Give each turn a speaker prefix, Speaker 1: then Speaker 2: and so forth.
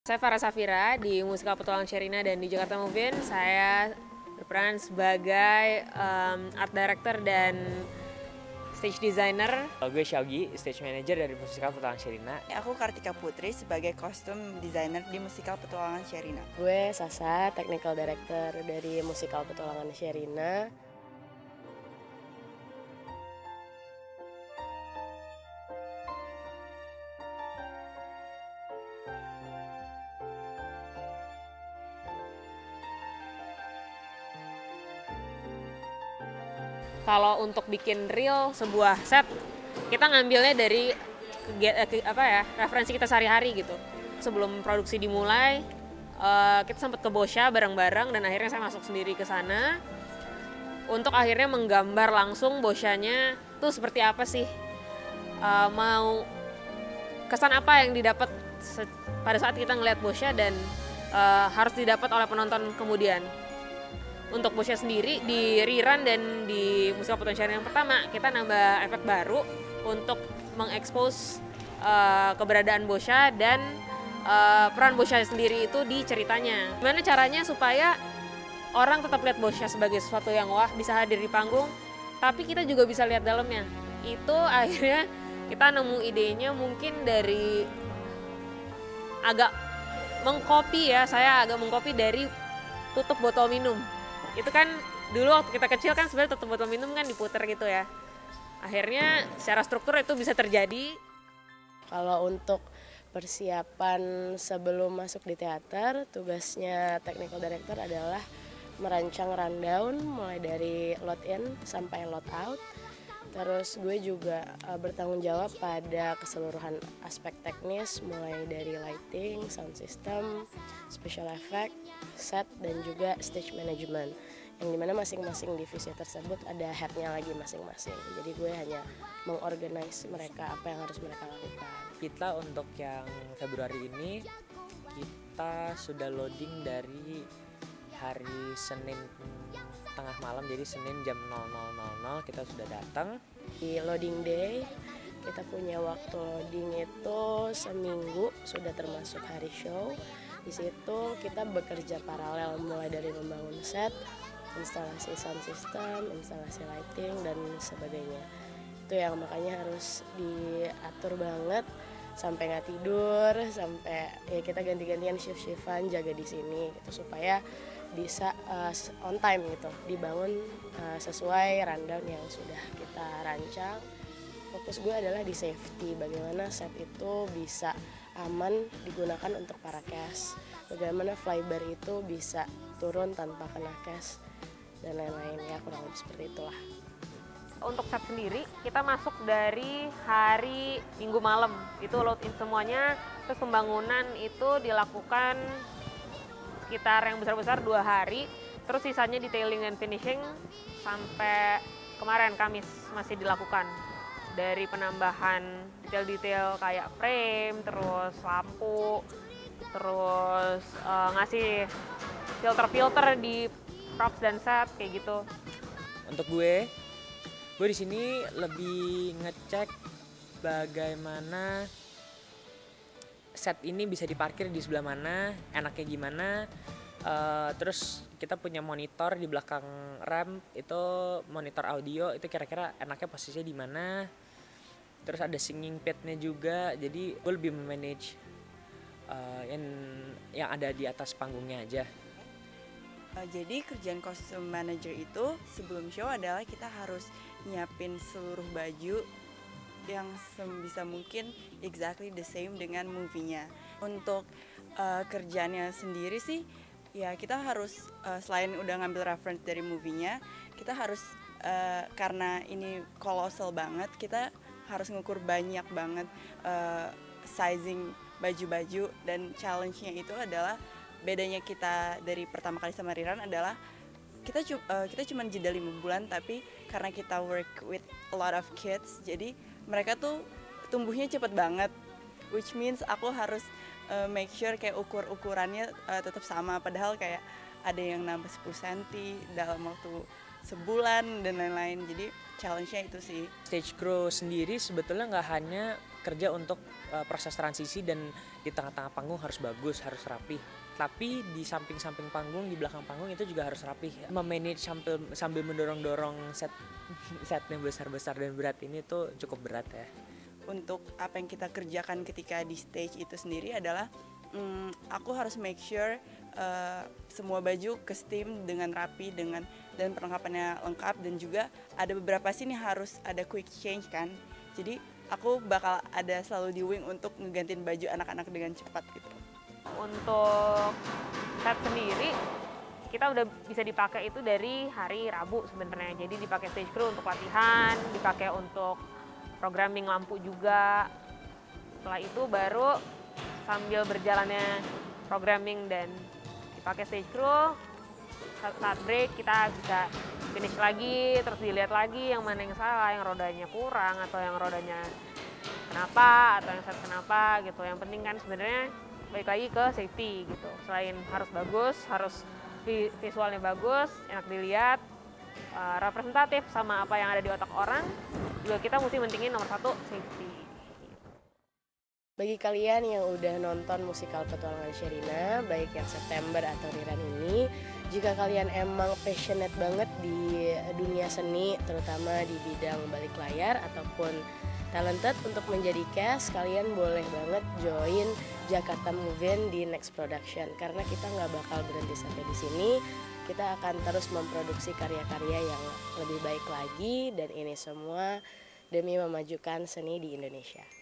Speaker 1: Saya Farah Safira di musikal Petualangan Sherina, dan di Jakarta Movie saya berperan sebagai art director dan stage designer.
Speaker 2: Gue Syaugi, stage manager dari musikal Petualangan Sherina.
Speaker 3: Aku Kartika Putri sebagai kostum designer di musikal Petualangan Sherina.
Speaker 4: Gue Sasa, technical director dari musikal Petualangan Sherina.
Speaker 1: Kalau untuk bikin real sebuah set, kita ngambilnya dari referensi kita sehari-hari gitu. Sebelum produksi dimulai, kita sempat ke Boscha bareng-bareng, dan akhirnya saya masuk sendiri ke sana untuk akhirnya menggambar langsung Boscha-nya tuh seperti apa sih, mau kesan apa yang didapat pada saat kita ngeliat Boscha dan harus didapat oleh penonton kemudian. Untuk Boscha sendiri di rerun dan di musikal Petualangan Sherina yang pertama, kita nambah efek baru untuk mengekspos keberadaan Boscha dan peran Boscha sendiri itu di ceritanya. Gimana caranya supaya orang tetap lihat Boscha sebagai sesuatu yang wah, bisa hadir di panggung, tapi kita juga bisa lihat dalamnya. Itu akhirnya kita nemu idenya mungkin dari agak mengcopy ya, saya agak mengcopy dari tutup botol minum. Itu kan dulu waktu kita kecil kan sebenarnya tutup botol minum kan diputer gitu ya. Akhirnya secara struktur itu bisa terjadi.
Speaker 4: Kalau untuk persiapan sebelum masuk di teater, tugasnya technical director adalah merancang rundown mulai dari load in sampai load out. Terus gue juga bertanggung jawab pada keseluruhan aspek teknis, mulai dari lighting, sound system, special effect, set, dan juga stage management. Yang dimana masing-masing divisi tersebut ada headnya lagi masing-masing. Jadi gue hanya mengorganize mereka apa yang harus mereka lakukan.
Speaker 2: Kita untuk yang Februari ini, kita sudah loading dari hari Senin tengah malam, jadi Senin jam 00.00 kita sudah datang.
Speaker 4: Di loading day kita punya waktu loading itu seminggu, sudah termasuk hari show. Di situ kita bekerja paralel mulai dari membangun set, instalasi sound system, instalasi lighting, dan sebagainya. Itu yang makanya harus diatur banget sampai nggak tidur, sampai ya kita ganti-gantian shift-shiftan jaga di sini gitu, supaya bisa on time gitu, dibangun sesuai rundown yang sudah kita rancang. Fokus gue adalah di safety, bagaimana set itu bisa aman digunakan untuk para cast, bagaimana flybar itu bisa turun tanpa kena cast, dan lain-lain ya, kurang lebih seperti itulah.
Speaker 1: Untuk set sendiri, kita masuk dari hari Minggu malam, itu load in semuanya, terus pembangunan itu dilakukan sekitar yang besar-besar 2 hari, terus sisanya detailing dan finishing sampai kemarin Kamis masih dilakukan. Dari penambahan detail-detail kayak frame, terus lampu, terus ngasih filter-filter di props dan set kayak gitu.
Speaker 2: Untuk gue di sini lebih ngecek bagaimana set ini bisa diparkir di sebelah mana, enaknya gimana. Terus kita punya monitor di belakang ramp, itu monitor audio, itu kira-kira enaknya posisinya di mana. Terus ada singing padnya juga, jadi gue lebih memanage yang ada di atas panggungnya aja.
Speaker 3: Jadi kerjaan costume manager itu sebelum show adalah kita harus nyiapin seluruh baju yang sebisa mungkin exactly the same dengan movie-nya. Untuk kerjaannya sendiri sih, ya kita harus selain udah ngambil reference dari movie-nya, kita harus karena ini kolosal banget, kita harus ngukur banyak banget sizing baju-baju, dan challenge-nya itu adalah bedanya kita dari pertama kali sama Riran adalah kita cuma jeda 5 bulan, tapi karena kita work with a lot of kids, jadi mereka tuh tumbuhnya cepet banget, which means aku harus make sure kayak ukurannya tetap sama, padahal kayak ada yang nambah 10 cm dalam waktu sebulan dan lain-lain. Jadi challenge-nya itu sih.
Speaker 2: Stage crew sendiri sebetulnya nggak hanya kerja untuk proses transisi dan di tengah-tengah panggung harus bagus, harus rapi. Tapi di samping-samping panggung, di belakang panggung itu juga harus rapi. Memanage sambil mendorong-dorong setnya besar-besar dan berat ini tuh cukup berat ya.
Speaker 3: Untuk apa yang kita kerjakan ketika di stage itu sendiri adalah aku harus make sure semua baju ke steam dengan rapi, dan perlengkapannya lengkap, dan juga ada beberapa sini harus ada quick change kan. Jadi aku bakal ada selalu di wing untuk ngegantiin baju anak-anak dengan cepat gitu.
Speaker 1: Untuk set sendiri kita udah bisa dipakai itu dari hari Rabu sebenarnya. Jadi dipakai stage crew untuk latihan, dipakai untuk programming lampu juga. Setelah itu baru sambil berjalannya programming dan dipakai stage crew, saat break kita bisa finish lagi, terus dilihat lagi yang mana yang salah, yang rodanya kurang atau yang rodanya kenapa, atau yang set kenapa gitu. Yang penting kan sebenarnya balik lagi ke safety gitu. Selain harus bagus, harus visualnya bagus, enak dilihat, representatif sama apa yang ada di otak orang, juga kita mesti mentingin nomor satu safety.
Speaker 4: Bagi kalian yang udah nonton musikal Petualangan Sherina, baik yang September atau Riran ini, jika kalian emang passionate banget di dunia seni, terutama di bidang balik layar ataupun talented untuk menjadi cast, kalian boleh banget join Jakarta Movement di next production, karena kita nggak bakal berhenti sampai di sini. Kita akan terus memproduksi karya-karya yang lebih baik lagi, dan ini semua demi memajukan seni di Indonesia.